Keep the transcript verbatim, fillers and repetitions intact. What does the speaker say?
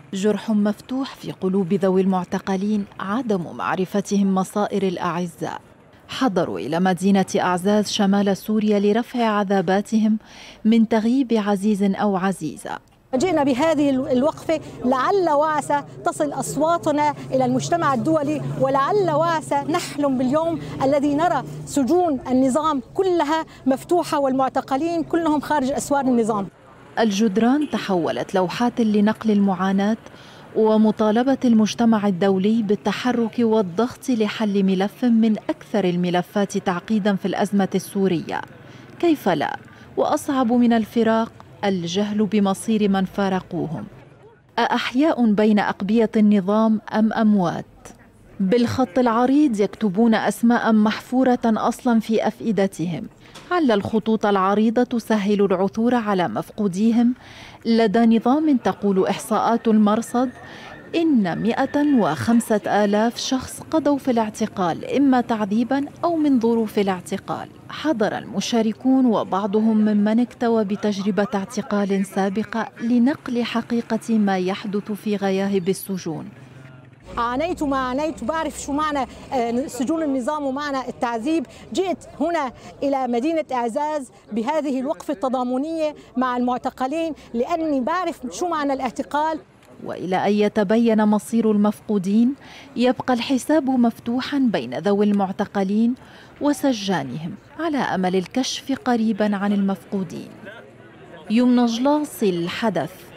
جرح مفتوح في قلوب ذوي المعتقلين عدم معرفتهم مصائر الأعزاء. حضروا إلى مدينة أعزاز شمال سوريا لرفع عذاباتهم من تغييب عزيز أو عزيزة. جئنا بهذه الوقفة لعل وعسى تصل أصواتنا إلى المجتمع الدولي، ولعل وعسى نحلم باليوم الذي نرى سجون النظام كلها مفتوحة والمعتقلين كلهم خارج أسوار النظام. الجدران تحولت لوحات لنقل المعاناة ومطالبة المجتمع الدولي بالتحرك والضغط لحل ملف من أكثر الملفات تعقيداً في الأزمة السورية. كيف لا؟ وأصعب من الفراق الجهل بمصير من فارقوهم. أأحياء بين أقبية النظام أم أموات؟ بالخط العريض يكتبون أسماء محفورة أصلاً في أفئدتهم. على الخطوط العريضة تسهل العثور على مفقوديهم لدى نظام تقول إحصاءات المرصد إن مئة وخمسة آلاف شخص قضوا في الاعتقال إما تعذيباً أو من ظروف الاعتقال. حضر المشاركون وبعضهم ممن اكتوى بتجربة اعتقال سابقة لنقل حقيقة ما يحدث في غياهب السجون. عانيت ما عانيت، بعرف شو معنى سجون النظام ومعنى التعذيب. جئت هنا إلى مدينة إعزاز بهذه الوقفة التضامنية مع المعتقلين لأني بعرف شو معنى الاعتقال. وإلى أن يتبين مصير المفقودين يبقى الحساب مفتوحا بين ذوي المعتقلين وسجانهم على أمل الكشف قريبا عن المفقودين. يمنى جلاصي، الحدث.